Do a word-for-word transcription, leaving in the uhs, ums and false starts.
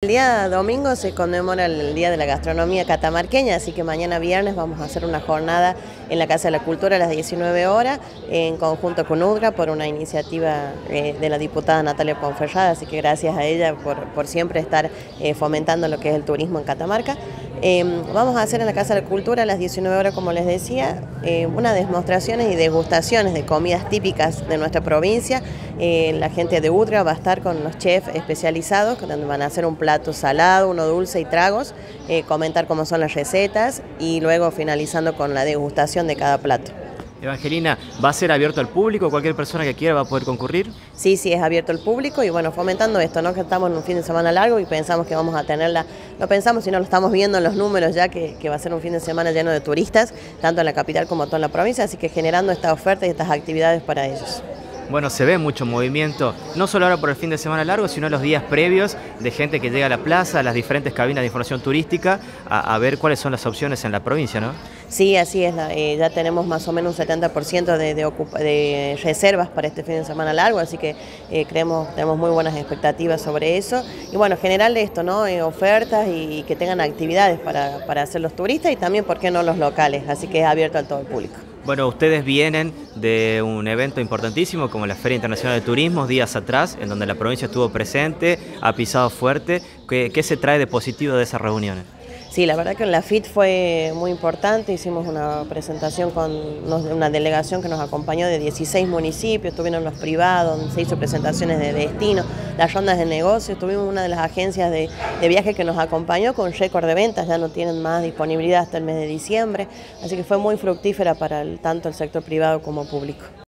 El día domingo se conmemora el Día de la Gastronomía Catamarqueña, así que mañana viernes vamos a hacer una jornada en la Casa de la Cultura a las diecinueve horas, en conjunto con U D G R A, por una iniciativa eh, de la diputada Natalia Ponferrada, así que gracias a ella por, por siempre estar eh, fomentando lo que es el turismo en Catamarca. Eh, vamos a hacer en la Casa de la Cultura a las diecinueve horas, como les decía, eh, unas demostraciones y degustaciones de comidas típicas de nuestra provincia. Eh, la gente de U D G R A va a estar con los chefs especializados, donde van a hacer un plato salado, uno dulce y tragos, eh, comentar cómo son las recetas y luego finalizando con la degustación de cada plato. Evangelina, ¿va a ser abierto al público? ¿Cualquier persona que quiera va a poder concurrir? Sí, sí, es abierto al público y bueno, fomentando esto, ¿no? Que estamos en un fin de semana largo y pensamos que vamos a tenerla, no pensamos, sino lo estamos viendo en los números ya, que, que va a ser un fin de semana lleno de turistas, tanto en la capital como toda la provincia, así que generando esta oferta y estas actividades para ellos. Bueno, se ve mucho movimiento, no solo ahora por el fin de semana largo, sino los días previos de gente que llega a la plaza, a las diferentes cabinas de información turística, a, a ver cuáles son las opciones en la provincia, ¿no? Sí, así es, eh, ya tenemos más o menos un setenta por ciento de, de, de reservas para este fin de semana largo, así que eh, creemos, tenemos muy buenas expectativas sobre eso. Y bueno, generarle esto, ¿no? Eh, ofertas y, y que tengan actividades para, para hacer los turistas y también, ¿por qué no, los locales? Así que es abierto a todo el público. Bueno, ustedes vienen de un evento importantísimo como la Feria Internacional de Turismo, días atrás, en donde la provincia estuvo presente, ha pisado fuerte. ¿Qué, qué se trae de positivo de esas reuniones? Sí, la verdad que en la F I T fue muy importante, hicimos una presentación con una delegación que nos acompañó de dieciséis municipios, estuvieron los privados, se hizo presentaciones de destino, las rondas de negocios, tuvimos una de las agencias de, de viaje que nos acompañó con récord de ventas, ya no tienen más disponibilidad hasta el mes de diciembre, así que fue muy fructífera para el, tanto el sector privado como público.